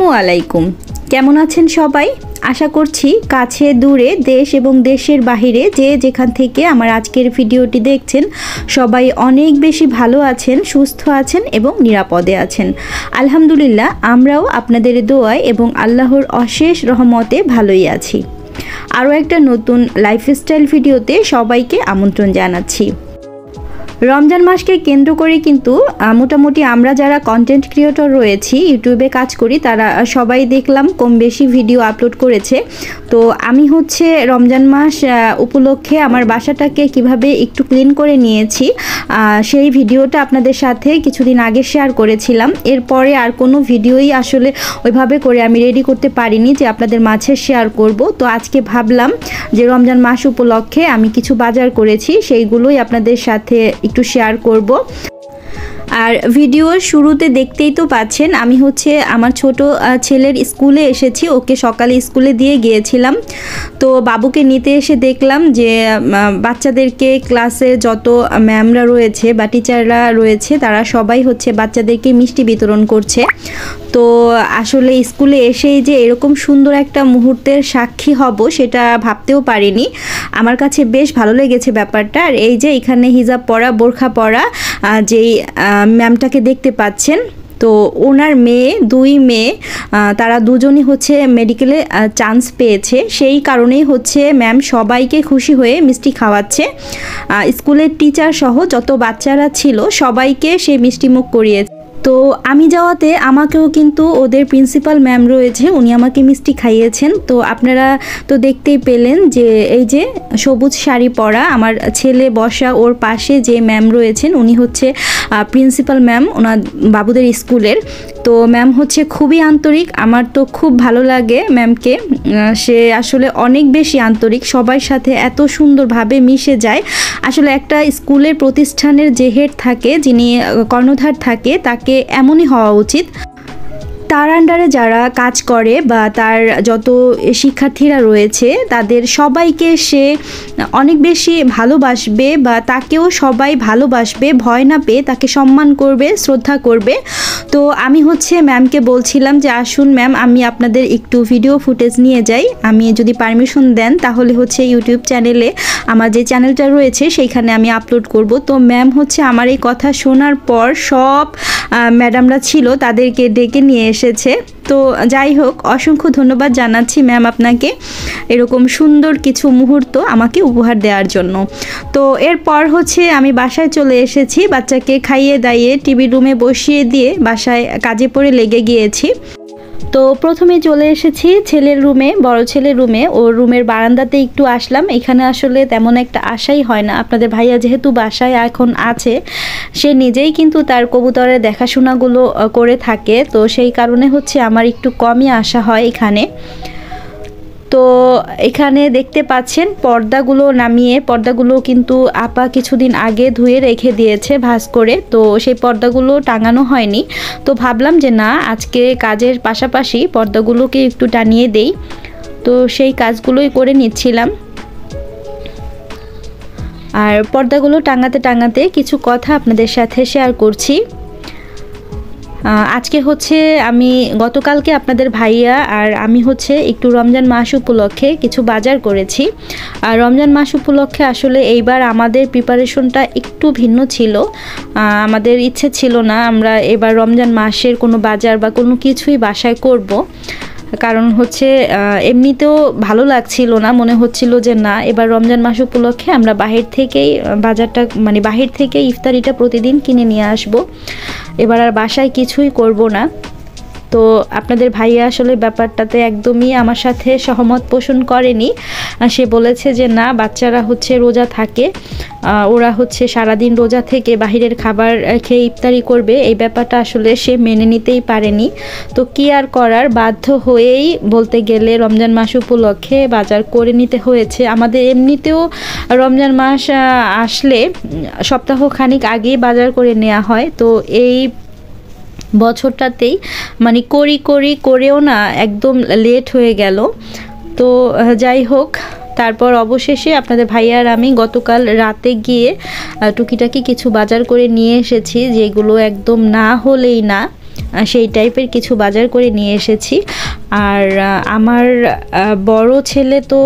আসসালামু আলাইকুম। কেমন আছেন সবাই? আশা করছি কাছে দূরে দেশ এবং দেশের বাহিরে যে যেখান থেকে আমার আজকের ভিডিওটি দেখছেন সবাই অনেক বেশি ভালো আছেন, সুস্থ আছেন এবং নিরাপদে আছেন। আলহামদুলিল্লাহ, আমরাও আপনাদের দোয়ায় এবং আল্লাহর অশেষ রহমতে ভালোই আছি। আরও একটা নতুন লাইফস্টাইল ভিডিওতে সবাইকে আমন্ত্রণ জানাচ্ছি। রমজান মাসকে কেন্দ্র করে কিন্তু মোটামুটি আমরা যারা কন্টেন্ট ক্রিয়েটর রয়েছি, ইউটিউবে কাজ করি, তারা সবাই দেখলাম কম বেশি ভিডিও আপলোড করেছে। তো আমি রমজান মাস উপলক্ষে আমার বাসাটাকে কিভাবে একটু ক্লিন করে নিয়েছি সেই ভিডিওটা আপনাদের সাথে কিছুদিন আগে শেয়ার করেছিলাম। এরপরে আর কোনো ভিডিওই আসলে ওইভাবে করে আমি রেডি করতে পারিনি যে আপনাদের মাঝে শেয়ার করব। তো আজকে ভাবলাম যে রমজান মাস উপলক্ষে আমি কিছু বাজার করেছি, সেইগুলোই আপনাদের সাথে একটু শেয়ার করব। আর ভিডিওর শুরুতে দেখতেই তো পাচ্ছেন আমি আমার ছোট ছেলের স্কুলে এসেছি, ওকে সকালে স্কুলে দিয়ে গিয়েছিলাম। তো বাবুকে নিতে এসে দেখলাম যে বাচ্চাদেরকে ক্লাসে যত ম্যামরা রয়েছে বা টিচাররা রয়েছে তারা সবাই বাচ্চাদেরকে মিষ্টি বিতরণ করছে। তো আসলে স্কুলে এসেই যে এরকম সুন্দর একটা মুহূর্তের সাক্ষী হব সেটা ভাবতেও পারিনি। আমার কাছে বেশ ভালো লেগেছে ব্যাপারটা। আর এই যে এখানে হিজাব পরা, বোরখা পরা যেই ম্যামটাকে দেখতে পাচ্ছেন, তো ওনার দুই মেয়ে তারা দুজনই মেডিকেলে চান্স পেয়েছে। সেই কারণেই ম্যাম সবাইকে খুশি হয়ে মিষ্টি খাওয়াচ্ছে। স্কুলের টিচার সহ যত বাচ্চারা ছিল সবাইকে সেই মিষ্টি মুখ করিয়েছে। তো আমি যাওয়াতে আমাকেও কিন্তু ওদের প্রিন্সিপাল ম্যাম রয়েছে, উনি আমাকে মিষ্টি খাইয়েছেন। তো আপনারা তো দেখতেই পেলেন যে এই যে সবুজ শাড়ি পরা আমার ছেলে বসা, ওর পাশে যে ম্যাম রয়েছেন উনি প্রিন্সিপাল ম্যাম ওনার বাবুদের স্কুলের। তো ম্যাম খুবই আন্তরিক, আমার তো খুব ভালো লাগে ম্যামকে। সে আসলে অনেক বেশি আন্তরিক, সবার সাথে এত সুন্দরভাবে মিশে যায়। আসলে একটা স্কুলের প্রতিষ্ঠানের যে হেড থাকে, যিনি কর্ণধার থাকে, তাকে এমনই হওয়া উচিত। তার আন্ডারে যারা কাজ করে বা তার যত শিক্ষার্থীরা রয়েছে তাদের সবাইকে সে অনেক বেশি ভালোবাসবে বা তাকেও সবাই ভালোবাসবে, ভয় না পেয়ে তাকে সম্মান করবে, শ্রদ্ধা করবে। তো আমি ম্যামকে বলছিলাম যে আসুন ম্যাম, আমি আপনাদের একটু ভিডিও ফুটেজ নিয়ে যাই, আমি যদি পারমিশন দেন তাহলে ইউটিউব চ্যানেলে আমার যে চ্যানেলটা রয়েছে সেইখানে আমি আপলোড করব। তো ম্যাম আমার এই কথা শোনার পর সব ম্যাডামরা ছিল তাদেরকে ডেকে নিয়ে এসেছে। তো যাই হোক, অসংখ্য ধন্যবাদ জানাচ্ছি ম্যাম আপনাকে এরকম সুন্দর কিছু মুহূর্ত আমাকে উপহার দেওয়ার জন্য। তো এরপর আমি বাসায় চলে এসেছি, বাচ্চাকে খাইয়ে দাইয়ে টিভি রুমে বসিয়ে দিয়ে বাসায় কাজে পড়ে লেগে গিয়েছি। তো প্রথমে চলে এসেছি ছেলের রুমে, বড় ছেলের রুমে। ওর রুমের বারান্দাতে একটু আসলাম। এখানে আসলে তেমন একটা আশাই হয় না, আপনাদের ভাইয়া যেহেতু বাসায় এখন আছে, সে নিজেই কিন্তু তার কবুতরের দেখাশোনাগুলো করে থাকে। তো সেই কারণে আমার একটু কমই আসা হয় এখানে। তো এখানে দেখতে পাচ্ছেন পর্দাগুলো নামিয়ে, পর্দাগুলো কিন্তু আপা কিছুদিন আগে ধুয়ে রেখে দিয়েছে ভাঁজ করে। তো সেই পর্দাগুলো টাঙানো হয়নি। তো ভাবলাম যে না, আজকে কাজের পাশাপাশি পর্দাগুলোকে একটু টানিয়ে দেই। তো সেই কাজগুলোই করে নিচ্ছিলাম। আর পর্দাগুলো টাঙাতে টাঙাতে কিছু কথা আপনাদের সাথে শেয়ার করছি। আজকে আমি গতকালকে আপনাদের ভাইয়া আর আমি একটু রমজান মাস উপলক্ষে কিছু বাজার করেছি। আর রমজান মাস উপলক্ষে আসলে এইবার আমাদের প্রিপারেশনটা একটু ভিন্ন ছিল। আমাদের ইচ্ছে ছিল না আমরা এবার রমজান মাসের কোনো বাজার বা কোনো কিছুই বাসায় করব। কারণ এমনিতেও ভালো লাগছিল না, মনে হচ্ছিল যে না, এবার রমজান মাস উপলক্ষে আমরা বাহির থেকেই বাজারটা বাহির থেকে ইফতারিটা প্রতিদিন কিনে নিয়ে আসব, এবার আর বাসায় কিছুই করব না। তো আপনাদের ভাইয়া আসলে ব্যাপারটাতে একদমই আমার সাথে সহমত পোষণ করেনি। সে বলেছে যে না, বাচ্চারা রোজা থাকে, ওরা সারাদিন রোজা থেকে বাহিরের খাবার খেয়ে ইফতারি করবে, এই ব্যাপারটা আসলে সে মেনে নিতেই পারেনি। তো কি আর করার, বাধ্য হয়েই বলতে গেলে রমজান মাস উপলক্ষে বাজার করে নিতে হয়েছে। আমাদের এমনিতেও রমজান মাস আসলে সপ্তাহ খানিক আগেই বাজার করে নেওয়া হয়। তো এই বছরটাতেই করেও না একদম লেট হয়ে গেল। তো যাই হোক, তারপর অবশেষে আপনাদের ভাইয়া আর আমি গতকাল রাতে গিয়ে টুকিটাকি কিছু বাজার করে নিয়ে এসেছি, যেগুলো একদম না হলেই না। সেই টাইপের কিছু বাজার করে নিয়ে এসেছি। আর আমার বড় ছেলে তো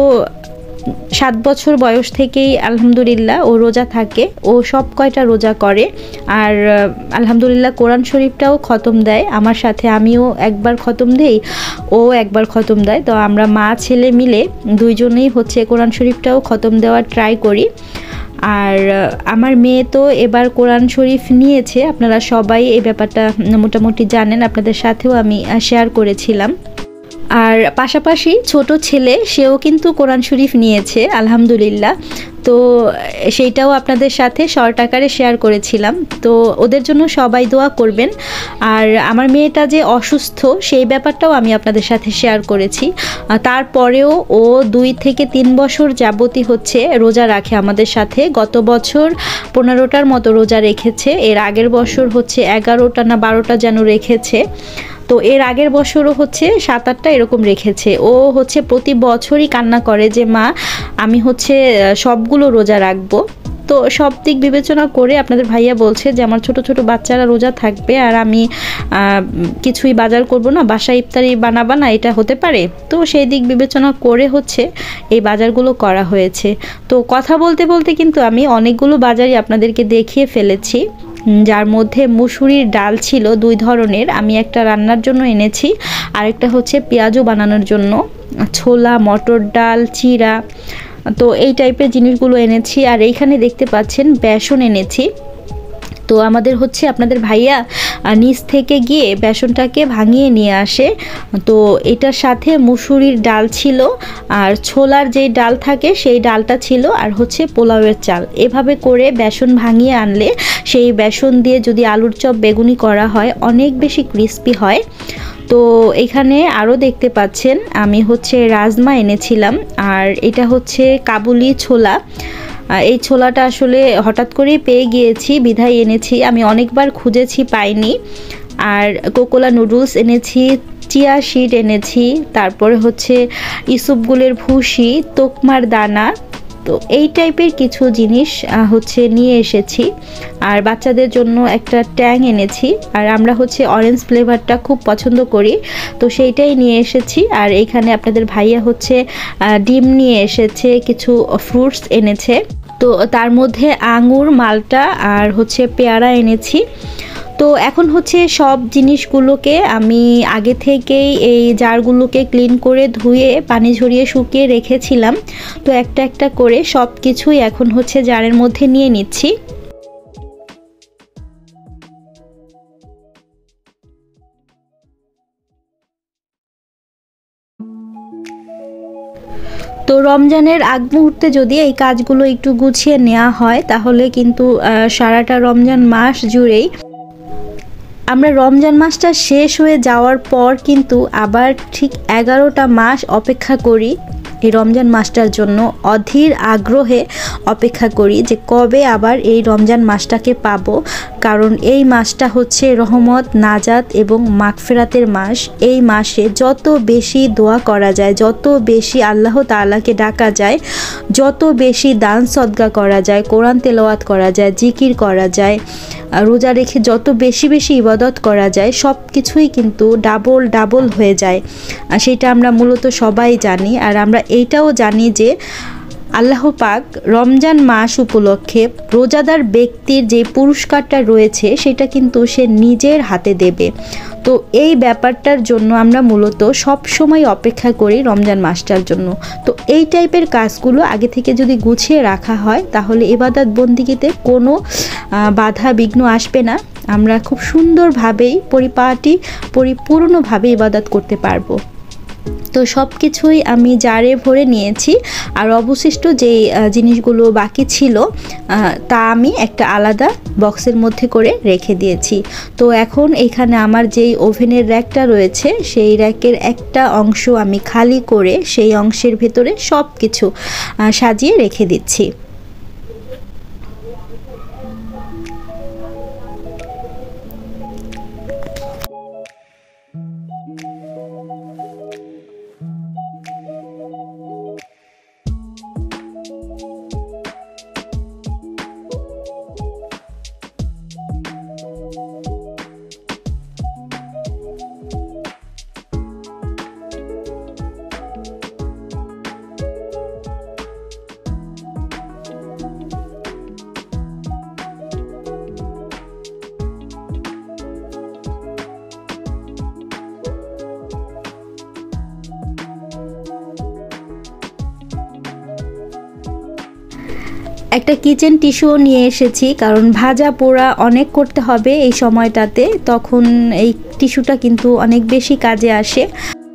7 বছর বয়স থেকেই আলহামদুলিল্লাহ ও রোজা থাকে, ও সব কয়টা রোজা করে। আর আলহামদুলিল্লাহ কোরআন শরীফটাও খতম দেয় আমার সাথে, আমিও একবার খতম দেই, ও একবার খতম দেয়। তো আমরা মা ছেলে মিলে দুইজনেই হচ্ছে কোরআন শরীফটাও খতম দেওয়ার ট্রাই করি। আর আমার মেয়ে তো এবার কোরআন শরীফ নিয়েছে, আপনারা সবাই এই ব্যাপারটা মোটামুটি জানেন, আপনাদের সাথেও আমি শেয়ার করেছিলাম। আর পাশাপাশি ছোট ছেলে সেও কিন্তু কোরআন শরীফ নিয়েছে আলহামদুলিল্লাহ, তো সেইটাও আপনাদের সাথে শর্ট আকারে শেয়ার করেছিলাম। তো ওদের জন্য সবাই দোয়া করবেন। আর আমার মেয়েটা যে অসুস্থ সেই ব্যাপারটাও আমি আপনাদের সাথে শেয়ার করেছি। তারপরেও ও 2 থেকে 3 বছর যাবতই হচ্ছে রোজা রাখে আমাদের সাথে। গত বছর 15টার মতো রোজা রেখেছে, এর আগের বছর হচ্ছে 11টা না 12টা যেন রেখেছে, তো এর আগের বছরও হচ্ছে 7-8টা এরকম রেখেছে। ও হচ্ছে প্রতি বছরই কান্না করে যে মা আমি হচ্ছে সবগুলো রোজা রাখবো। তো সব দিক বিবেচনা করে আপনাদের ভাইয়া বলছে যে আমার ছোট ছোট বাচ্চারা রোজা থাকবে আর আমি কিছুই বাজার করব না, বাসায় ইফতারি বানাবা না, এটা হতে পারে? তো সেই দিক বিবেচনা করে হচ্ছে এই বাজারগুলো করা হয়েছে। তো কথা বলতে বলতে কিন্তু আমি অনেকগুলো বাজারই আপনাদেরকে দেখিয়ে ফেলেছি, যার মধ্যে মুসুরির ডাল ছিল 2 ধরনের, আমি একটা রান্নার জন্য এনেছি, আরেকটা হচ্ছে পেঁয়াজু বানানোর জন্য, ছোলা, মটর ডাল, চিরা, তো এই টাইপের জিনিসগুলো এনেছি। আর এইখানে দেখতে পাচ্ছেন বেসন এনেছি। তো আমাদের হচ্ছে আপনাদের ভাইয়া নিচ থেকে গিয়ে বেসনটাকে ভাঙিয়ে নিয়ে আসে। তো এটার সাথে মুসুরির ডাল ছিল, আর ছোলার যেই ডাল থাকে সেই ডালটা ছিল, আর হচ্ছে পোলাওয়ের চাল। এভাবে করে বেসন ভাঙিয়ে আনলে সেই বেসন দিয়ে যদি আলুর চপ বেগুনি করা হয় অনেক বেশি ক্রিস্পি হয়। তো এখানে আরও দেখতে পাচ্ছেন আমি হচ্ছে রাজমা এনেছিলাম, আর এটা হচ্ছে কাবুলি ছোলা। এই ছোলাটা আসলে হঠাৎ করেই পেয়ে গিয়েছি বিধায় এনেছি, আমি অনেকবার খুঁজেছি পাইনি। আর কোকোলা নুডলস এনেছি, চিয়া সিড এনেছি, তারপরে হচ্ছে ইসুপগুলের ভুসি, তোকমার দানা, তো এই টাইপের কিছু জিনিস হচ্ছে নিয়ে এসেছি। আর বাচ্চাদের জন্য একটা ট্যাং এনেছি, আর আমরা হচ্ছে অরেঞ্জ ফ্লেভারটা খুব পছন্দ করি, তো সেইটাই নিয়ে এসেছি। আর এইখানে আপনাদের ভাইয়া হচ্ছে ডিম নিয়ে এসেছে, কিছু ফ্রুটস এনেছে, তো তার মধ্যে আঙুর, মালটা আর হচ্ছে পেয়ারা এনেছি। তো এখন হচ্ছে সব জিনিসগুলোকে আমি আগে থেকেই এই জারগুলোকে ক্লিন করে ধুয়ে পানি ঝরিয়ে শুকিয়ে রেখেছিলাম, তো একটা একটা করে সব কিছুই এখন হচ্ছে জারের মধ্যে নিয়ে নিচ্ছি। তো রমজানের আগ মুহূর্তে যদি এই কাজগুলো একটু গুছিয়ে নেওয়া হয় তাহলে কিন্তু সারাটা রমজান মাস জুড়েই, আমরা রমজান মাসটা শেষ হয়ে যাওয়ার পর কিন্তু আবার ঠিক 11টা মাস অপেক্ষা করি এই রমজান মাসটার জন্য, অধীর আগ্রহে অপেক্ষা করি যে কবে আবার এই রমজান মাসটাকে পাবো। কারণ এই মাসটা হচ্ছে রহমত, নাজাত এবং মাগফিরাতের মাস। এই মাসে যত বেশি দোয়া করা যায়, যত বেশি আল্লাহ তাআলাকে ডাকা যায়, যত বেশি দান সদকা করা যায়, কোরআন তেলাওয়াত করা যায়, জিকির করা যায়, রোজা রেখে যত বেশি বেশি ইবাদত করা যায়, সব কিছুই কিন্তু ডাবল ডাবল হয়ে যায়। সেটা আমরা মূলত সবাই জানি। আর আমরা এইটাও জানি যে আল্লাহ পাক রমজান মাস উপলক্ষে রোজাদার ব্যক্তির যে পুরস্কারটা রয়েছে সেটা কিন্তু সে নিজের হাতে দেবে। তো এই ব্যাপারটার জন্য আমরা মূলত সব সময় অপেক্ষা করি রমজান মাসটার জন্য। তো এই টাইপের কাজগুলো আগে থেকে যদি গুছিয়ে রাখা হয় তাহলে ইবাদত বন্দিগিতে কোনো বাধা বিঘ্ন আসবে না, আমরা খুব সুন্দরভাবেই পরিপূর্ণভাবে ইবাদত করতে পারবো। তো সব কিছুই আমি জারে ভরে নিয়েছি, আর অবশিষ্ট যেই জিনিসগুলো বাকি ছিল তা আমি একটা আলাদা বক্সের মধ্যে করে রেখে দিয়েছি। তো এখন এখানে আমার যেই ওভেনের র্যাকটা রয়েছে সেই র্যাকের একটা অংশ আমি খালি করে সেই অংশের ভেতরে সব কিছু সাজিয়ে রেখে দিচ্ছি। একটা কিচেন টিস্যুও নিয়ে এসেছি, কারণ ভাজা পোড়া অনেক করতে হবে এই সময়টাতে, তখন এই টিস্যুটা কিন্তু অনেক বেশি কাজে আসে।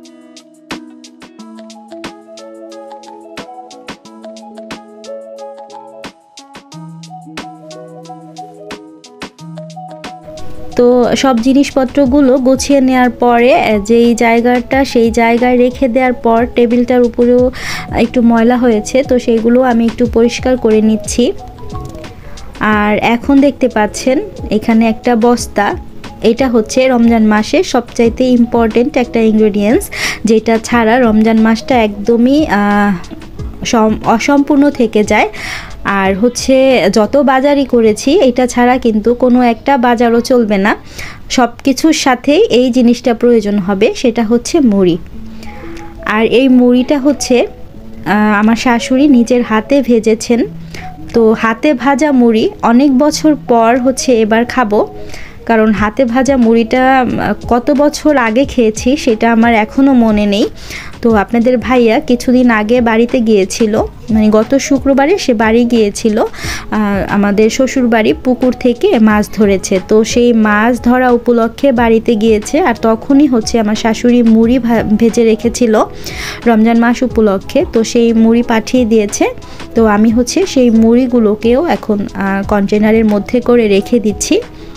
তো সব জিনিসপত্রগুলো গুছিয়ে নেওয়ার পরে যেই জায়গাটা সেই জায়গায় রেখে দেওয়ার পর টেবিলটার উপরেও একটু ময়লা হয়েছে, তো সেইগুলো আমি একটু পরিষ্কার করে নিচ্ছি। আর এখন দেখতে পাচ্ছেন এখানে একটা বস্তা, এটা হচ্ছে রমজান মাসে সবচাইতে ইম্পর্টেন্ট একটা ইনগ্রেডিয়েন্টস, যেটা ছাড়া রমজান মাসটা একদমই অসম্পূর্ণ থেকে যায়। আর হচ্ছে যত বাজারই করেছি এটা ছাড়া কিন্তু কোনো একটা বাজারও চলবে না, সব কিছুর সাথেই এই জিনিসটা প্রয়োজন হবে, সেটা হচ্ছে মুড়ি। আর এই মুড়িটা হচ্ছে আমার শাশুড়ি নিজের হাতে ভেজেছেন। তো হাতে ভাজা মুড়ি অনেক বছর পর হচ্ছে এবার খাবো, কারণ হাতে ভাজা মুড়িটা কত বছর আগে খেয়েছি সেটা আমার এখনও মনে নেই। তো আপনাদের ভাইয়া কিছুদিন আগে বাড়িতে গিয়েছিল, মানে গত শুক্রবারে সে বাড়ি গিয়েছিল, আমাদের শ্বশুর বাড়ি পুকুর থেকে মাছ ধরেছে, তো সেই মাছ ধরা উপলক্ষে বাড়িতে গিয়েছে। আর তখনই হচ্ছে আমার শাশুড়ি মুড়ি ভেজে রেখেছিল রমজান মাস উপলক্ষে, তো সেই মুড়ি পাঠিয়ে দিয়েছে। তো আমি হচ্ছে সেই মুড়িগুলোকেও এখন কন্টেনারের মধ্যে করে রেখে দিচ্ছি।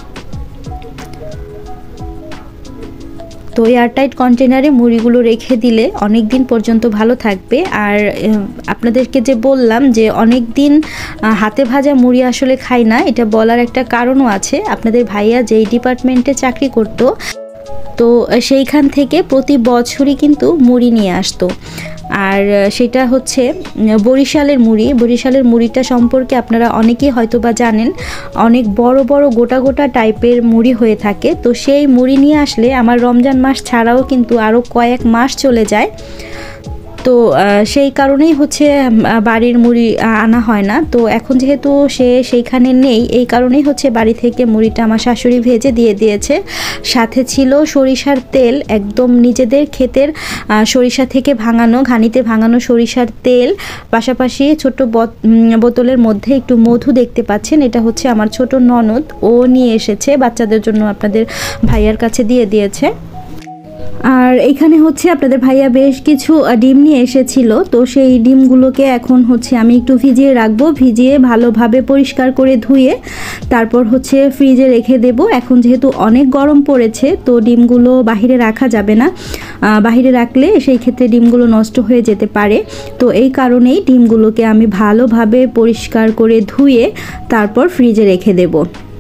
তো এয়ারটাইট কন্টেনারে মুড়িগুলো রেখে দিলে অনেক দিন পর্যন্ত ভালো থাকবে। আর আপনাদেরকে যে বললাম যে অনেক দিন হাতে ভাজা মুড়ি আসলে খাই না, এটা বলার একটা কারণও আছে। আপনাদের ভাইয়া যেই ডিপার্টমেন্টে চাকরি করতো, তো সেইখান থেকে প্রতি বছরই কিন্তু মুড়ি নিয়ে আসতো। আর সেটা হচ্ছে বরিশালের মুড়ি। বরিশালের মুড়িটা সম্পর্কে আপনারা অনেকেই হয়তো বা জানেন, অনেক বড় বড় গোটা গোটা টাইপের মুড়ি হয়ে থাকে। তো সেই মুড়ি নিয়ে আসলে আমার রমজান মাস ছাড়াও কিন্তু আরও কয়েক মাস চলে যায়। তো সেই কারণেই হচ্ছে বাড়ির মুড়ি আনা হয় না। তো এখন যেহেতু সে সেইখানে নেই, এই কারণেই হচ্ছে বাড়ি থেকে মুড়িটা আমার শাশুড়ি ভেজে দিয়ে দিয়েছে। সাথে ছিল সরিষার তেল, একদম নিজেদের ক্ষেতের সরিষা থেকে ভাঙানো, ঘানিতে ভাঙানো সরিষার তেল, পাশাপাশি ছোট বোতলের মধ্যে একটু মধু দেখতে পাচ্ছেন, এটা হচ্ছে আমার ছোট ননদ, ও নিয়ে এসেছে বাচ্চাদের জন্য, আপনাদের ভাইয়ার কাছে দিয়ে দিয়েছে। আর এখানে হচ্ছে আপনাদের ভাইয়া বেশ কিছু ডিম নিয়ে এসেছিল, তো সেই ডিমগুলোকে এখন হচ্ছে আমি একটু ভিজিয়ে রাখবো, ভিজিয়ে ভালোভাবে পরিষ্কার করে ধুয়ে তারপর হচ্ছে ফ্রিজে রেখে দেব। এখন যেহেতু অনেক গরম পড়েছে, তো ডিমগুলো বাহিরে রাখা যাবে না, বাহিরে রাখলে সেই ক্ষেত্রে ডিমগুলো নষ্ট হয়ে যেতে পারে। তো এই কারণেই ডিমগুলোকে আমি ভালোভাবে পরিষ্কার করে ধুয়ে তারপর ফ্রিজে রেখে দেব।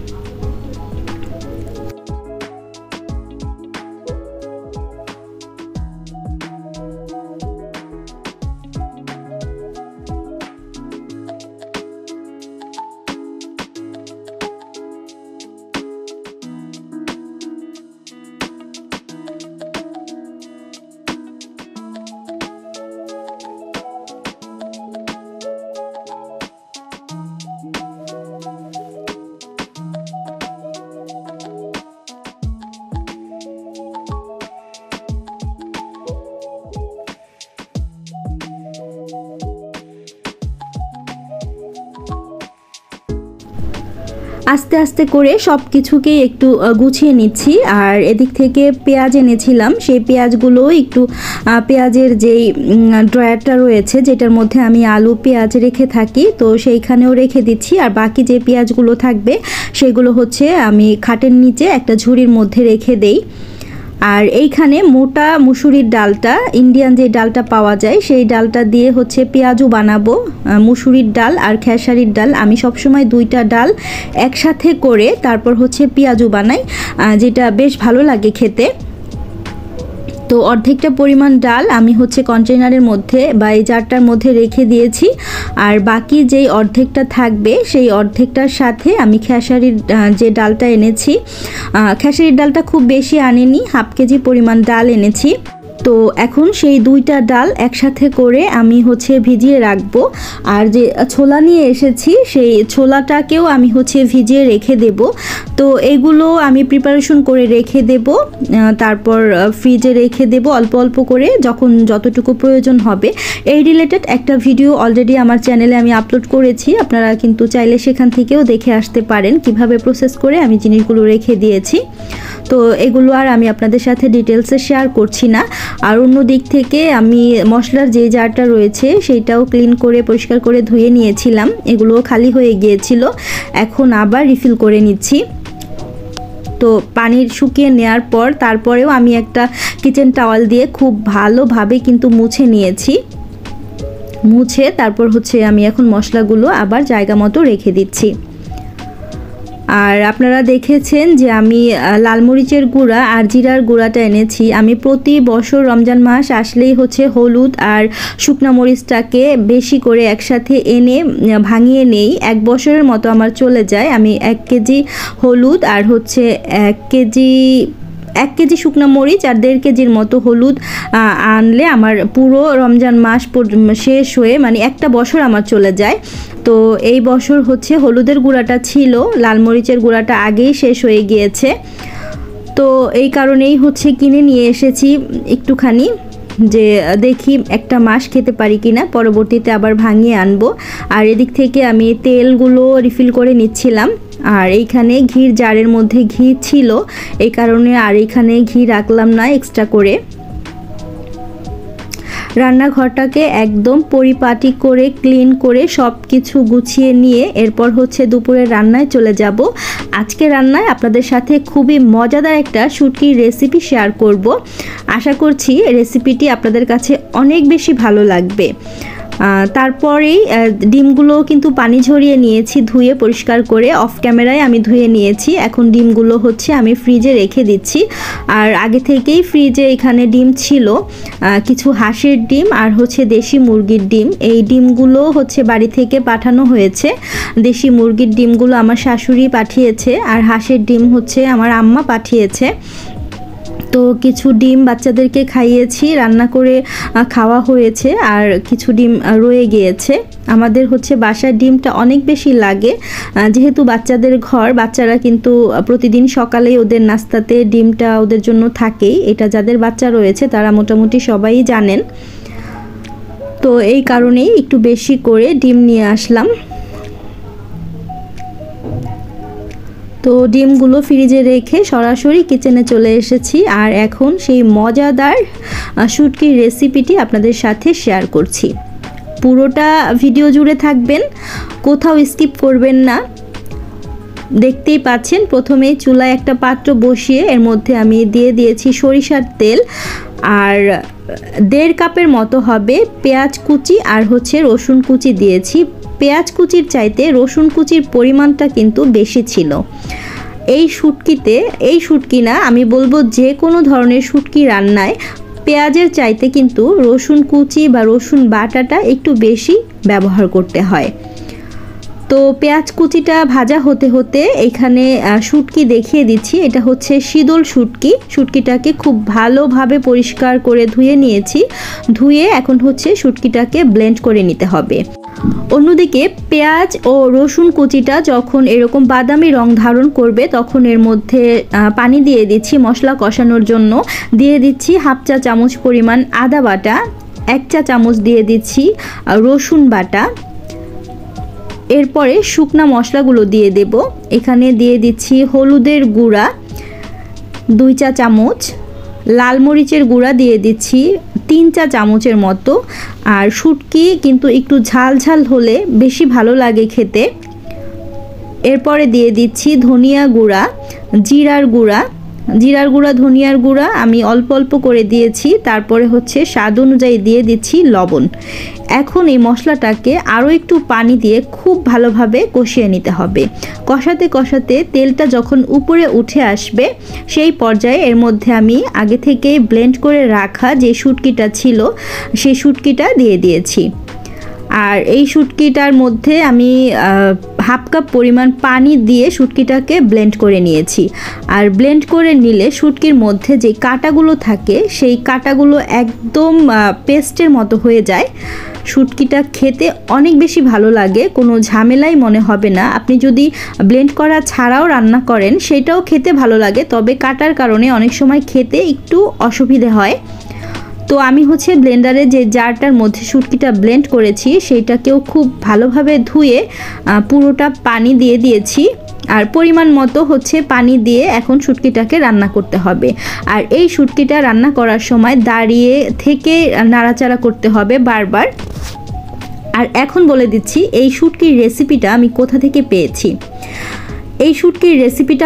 আস্তে আস্তে করে সব কিছুকেই একটু গুছিয়ে নিচ্ছি। আর এদিক থেকে পেঁয়াজ এনেছিলাম, সেই পেঁয়াজগুলো একটু পেঁয়াজের যেই ড্রয়ারটা রয়েছে যেটার মধ্যে আমি আলু পেঁয়াজ রেখে থাকি, তো সেইখানেও রেখে দিচ্ছি। আর বাকি যে পেঁয়াজগুলো থাকবে সেগুলো হচ্ছে আমি খাটের নিচে একটা ঝুড়ির মধ্যে রেখে দেই। আর এইখানে মোটা মুসুরির ডালটা, ইন্ডিয়ান যে ডালটা পাওয়া যায় সেই ডালটা দিয়ে হচ্ছে পেঁয়াজু বানাবো। মুসুরির ডাল আর খেসারির ডাল, আমি সবসময় দুইটা ডাল একসাথে করে তারপর হচ্ছে পেঁয়াজু বানাই, যেটা বেশ ভালো লাগে খেতে। তো অর্ধেকটা পরিমাণ ডাল আমি হচ্ছে কন্টেনারের মধ্যে বা এই জারটার মধ্যে রেখে দিয়েছি। আর বাকি যেই অর্ধেকটা থাকবে সেই অর্ধেকটার সাথে আমি খেসারির যে ডালটা এনেছি, খেসারির ডালটা খুব বেশি আনিনি, হাফ কেজি পরিমাণ ডাল এনেছি। তো এখন সেই দুইটা ডাল একসাথে করে আমি হচ্ছে ভিজিয়ে রাখবো। আর যে ছোলা নিয়ে এসেছি সেই ছোলাটাকেও আমি হচ্ছে ভিজিয়ে রেখে দেব। তো এগুলো আমি প্রিপারেশন করে রেখে দেব, তারপর ফ্রিজে রেখে দেব অল্প অল্প করে, যখন যতটুকু প্রয়োজন হবে। এই রিলেটেড একটা ভিডিও অলরেডি আমার চ্যানেলে আমি আপলোড করেছি, আপনারা কিন্তু চাইলে সেখান থেকেও দেখে আসতে পারেন কিভাবে প্রসেস করে আমি জিনিসগুলো রেখে দিয়েছি। তো এগুলো আর আমি আপনাদের সাথে ডিটেলসে শেয়ার করছি না। আর অন্য দিক থেকে আমি মশলার যে জারটা রয়েছে সেইটাও ক্লিন করে পরিষ্কার করে ধুয়ে নিয়েছিলাম, এগুলো খালি হয়ে গিয়েছিল, এখন আবার রিফিল করে নিচ্ছি। তো পানি শুকিয়ে নেওয়ার পর তারপরেও আমি একটা কিচেন টাওয়াল দিয়ে খুব ভালোভাবে কিন্তু মুছে নিয়েছি। মুছে তারপর হচ্ছে আমি এখন মশলাগুলো আবার জায়গা মতো রেখে দিচ্ছি। আর আপনারা দেখেছেন যে আমি লাল মরিচের গুঁড়া আর জিরার গুঁড়াটা এনেছি। আমি প্রতি বছর রমজান মাস আসলেই হচ্ছে হলুদ আর শুকনা মরিচটাকে বেশি করে একসাথে এনে ভাঙিয়ে নেই, 1 বছরের মতো আমার চলে যায়। আমি 1 কেজি হলুদ আর হচ্ছে 1 কেজি শুকনো মরিচ আর 1.5 কেজির মতো হলুদ আনলে আমার পুরো রমজান মাস শেষ হয়ে মানে একটা বছর আমার চলে যায়। তো এই বছর হচ্ছে হলুদের গুঁড়াটা ছিল, লাল মরিচের গুঁড়াটা আগেই শেষ হয়ে গিয়েছে। তো এই কারণেই হচ্ছে কিনে নিয়ে এসেছি একটুখানি, যে দেখি একটা মাস খেতে পারি কিনা, পরবর্তীতে আবার ভাঙিয়ে আনবো। আর এদিক থেকে আমি তেলগুলো রিফিল করে নিচ্ছিলাম। আর এইখানে ঘির জারের মধ্যে ঘি ছিল, এই কারণে আর এইখানে ঘি রাখলাম না এক্সট্রা করে। রান্নাঘরটাকে একদম পরিপাটি করে ক্লিন করে সব কিছু গুছিয়ে নিয়ে এরপর হচ্ছে দুপুরের রান্নায় চলে যাব। আজকে রান্নায় আপনাদের সাথে খুবই মজাদার একটা শুটকির রেসিপি শেয়ার করব। আশা করছি রেসিপিটি আপনাদের কাছে অনেক বেশি ভালো লাগবে। তারপরেই ডিমগুলো কিন্তু পানি ঝরিয়ে নিয়েছি, ধুয়ে পরিষ্কার করে অফ ক্যামেরায় আমি ধুয়ে নিয়েছি। এখন ডিমগুলো হচ্ছে আমি ফ্রিজে রেখে দিচ্ছি। আর আগে থেকেই ফ্রিজে এখানে ডিম ছিল, কিছু হাঁসের ডিম আর হচ্ছে দেশি মুরগির ডিম। এই ডিমগুলো হচ্ছে বাড়ি থেকে পাঠানো হয়েছে। দেশি মুরগির ডিমগুলো আমার শাশুড়ি পাঠিয়েছে আর হাঁসের ডিম হচ্ছে আমার আম্মা পাঠিয়েছে। তো কিছু ডিম বাচ্চাদেরকে খাইয়েছি, রান্না করে খাওয়া হয়েছে, আর কিছু ডিম রয়ে গিয়েছে। আমাদের হচ্ছে বাসার ডিমটা অনেক বেশি লাগে, যেহেতু বাচ্চাদের ঘর, বাচ্চারা কিন্তু প্রতিদিন সকালেই ওদের নাস্তাতে ডিমটা ওদের জন্য থাকেই। এটা যাদের বাচ্চা রয়েছে তারা মোটামুটি সবাই জানেন। তো এই কারণেই একটু বেশি করে ডিম নিয়ে আসলাম। তো ডিমগুলো ফ্রিজে রেখে সরাসরি কিচেনে চলে এসেছি। আর এখন সেই মজাদার শুটকির রেসিপিটি আপনাদের সাথে শেয়ার করছি। পুরোটা ভিডিও জুড়ে থাকবেন, কোথাও স্কিপ করবেন না। দেখতেই পাচ্ছেন প্রথমেই চুলায় একটা পাত্র বসিয়ে এর মধ্যে আমি দিয়ে দিয়েছি সরিষার তেল, আর 1.5 কাপের মতো হবে পেঁয়াজ কুচি আর হচ্ছে রসুন কুচি দিয়েছি। পেঁয়াজ কুচির চাইতে রসুন কুচির পরিমাণটা কিন্তু বেশি ছিল। এই শুটকি না, আমি বলবো যে কোনো ধরনের শুটকি রান্নায় পেঁয়াজের চাইতে কিন্তু রসুন কুচি বা রসুন বাটাটা একটু বেশি ব্যবহার করতে হয়। তো পেঁয়াজ কুচিটা ভাজা হতে হতে এখানে শুটকি দেখিয়ে দিচ্ছি। এটা হচ্ছে শীতল শুটকি। শুটকিটাকে খুব ভালোভাবে পরিষ্কার করে ধুয়ে নিয়েছি। ধুয়ে এখন হচ্ছে শুটকিটাকে ব্লেন্ড করে নিতে হবে। অন্যদিকে পেঁয়াজ ও রসুন কুচিটা যখন এরকম বাদামি রং ধারণ করবে তখন এর মধ্যে পানি দিয়ে দিচ্ছি মশলা কষানোর জন্য। দিয়ে দিচ্ছি 1/2 চা চামচ পরিমাণ আদা বাটা, 1 চা চামচ দিয়ে দিচ্ছি রসুন বাটা। এরপরে শুকনা মশলাগুলো দিয়ে দেব। এখানে দিয়ে দিচ্ছি হলুদের গুঁড়া 2 চা চামচ, লাল মরিচের গুঁড়া দিয়ে দিচ্ছি 3 চা চামচের মতো। আর শুটকি কিন্তু একটু ঝাল ঝাল হলে বেশি ভালো লাগে খেতে। এরপরে দিয়ে দিচ্ছি ধনিয়া গুঁড়া, জিরার গুঁড়া, ধনিয়ার গুঁড়া আমি অল্প অল্প করে দিয়েছি। তারপরে হচ্ছে স্বাদ অনুযায়ী দিয়ে দিচ্ছি লবণ। এখন এই মশলাটাকে আরও একটু পানি দিয়ে খুব ভালোভাবে কষিয়ে নিতে হবে। কষাতে কষাতে তেলটা যখন উপরে উঠে আসবে সেই পর্যায়ে এর মধ্যে আমি আগে থেকে ব্লেন্ড করে রাখা যে শুটকিটা ছিল সেই শুটকিটা দিয়ে দিয়েছি। আর এই শুটকিটার মধ্যে আমি হাফ কাপ পরিমাণ পানি দিয়ে শুটকিটাকে ব্লেন্ড করে নিয়েছি। আর ব্লেন্ড করে নিলে শুটকির মধ্যে যে কাঁটাগুলো থাকে সেই কাঁটাগুলো একদম পেস্টের মতো হয়ে যায়। শুটকিটা খেতে অনেক বেশি ভালো লাগে, কোনো ঝামেলাই মনে হবে না। আপনি যদি ব্লেন্ড করা ছাড়াও রান্না করেন সেটাও খেতে ভালো লাগে, তবে কাটার কারণে অনেক সময় খেতে একটু অসুবিধে হয়। তো আমি ব্লেন্ডারে যে জারটার মধ্যে শুটকিটা ব্লেন্ড করেছি সেইটাকেও খুব ভালোভাবে ধুয়ে পুরোটা পানি দিয়ে দিয়েছি। আর পরিমাণ মতো পানি দিয়ে এখন শুটকিটাকে রান্না করতে হবে। আর এই শুটকিটা রান্না করার সময় দাঁড়িয়ে থেকে নাড়াচাড়া করতে হবে বারবার। আর এখন বলে দিচ্ছি এই শুটকির রেসিপিটা আমি কোথা থেকে পেয়েছি। এই শুটকির রেসিপিটা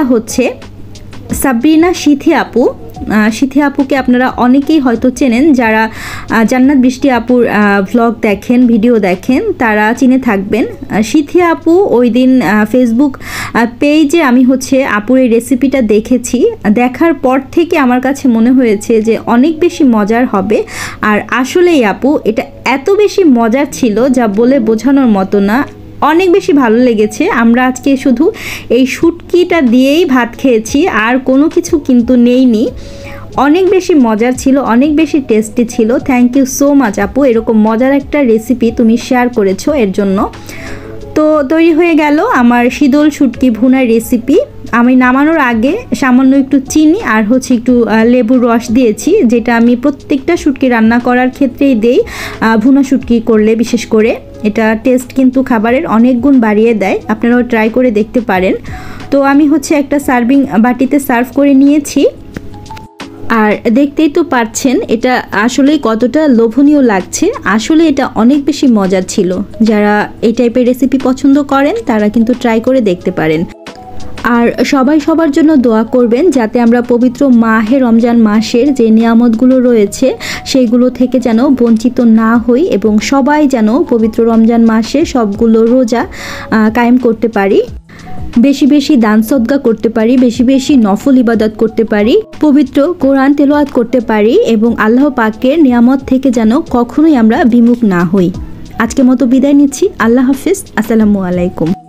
সাবরিনা সিথি আপু। সিথি আপুকে আপনারা অনেকেই হয়তো চেনেন, যারা জান্নাত বৃষ্টি আপুর ভ্লগ দেখেন, ভিডিও দেখেন, তারা চিনে থাকবেন। সিথি আপু ওই দিন ফেসবুক পেজে আমি আপুর এই রেসিপিটা দেখেছি। দেখার পর থেকে আমার কাছে মনে হয়েছে যে অনেক বেশি মজার হবে। আর আসলেই আপু এটা এত বেশি মজার ছিল যা বলে বোঝানোর মতো না, অনেক বেশি ভালো লেগেছে। আমরা আজকে শুধু এই শুটকিটা দিয়েই ভাত খেয়েছি, আর কোনো কিছু কিন্তু নেইনি। অনেক বেশি মজার ছিল, অনেক বেশি টেস্টি ছিল। থ্যাংক ইউ সো মাচ আপু, এরকম মজার একটা রেসিপি তুমি শেয়ার করেছো এর জন্য। তো তৈরি হয়ে গেল আমার শীতল শুটকি ভুনার রেসিপি। আমি নামানোর আগে সামান্য একটু চিনি আর একটু লেবুর রস দিয়েছি, যেটা আমি প্রত্যেকটা শুটকি রান্না করার ক্ষেত্রেই দেই, ভুনা শুটকি করলে বিশেষ করে। এটা টেস্ট কিন্তু খাবারের অনেক গুণ বাড়িয়ে দেয়, আপনারাও ট্রাই করে দেখতে পারেন। তো আমি একটা সার্ভিং বাটিতে সার্ভ করে নিয়েছি। আর দেখতেই তো পাচ্ছেন এটা আসলেই কতটা লোভনীয় লাগছে। আসলে এটা অনেক বেশি মজার ছিল। যারা এই টাইপের রেসিপি পছন্দ করেন তারা কিন্তু ট্রাই করে দেখতে পারেন। আর সবাই সবার জন্য দোয়া করবেন যাতে আমরা পবিত্র মাহে রমজান মাসের যে নিয়ামতগুলো রয়েছে সেইগুলো থেকে যেন বঞ্চিত না হই, এবং সবাই যেন পবিত্র রমজান মাসে সবগুলো রোজা কায়েম করতে পারি, বেশি বেশি দান সদকা করতে পারি, বেশি বেশি নফল ইবাদত করতে পারি, পবিত্র কোরআন তেলাওয়াত করতে পারি, এবং আল্লাহ পাকের নিয়ামত থেকে যেন কখনোই আমরা বিমুখ না হই। আজকের মতো বিদায় নিচ্ছি। আল্লাহ হাফিজ। আসসালামু আলাইকুম।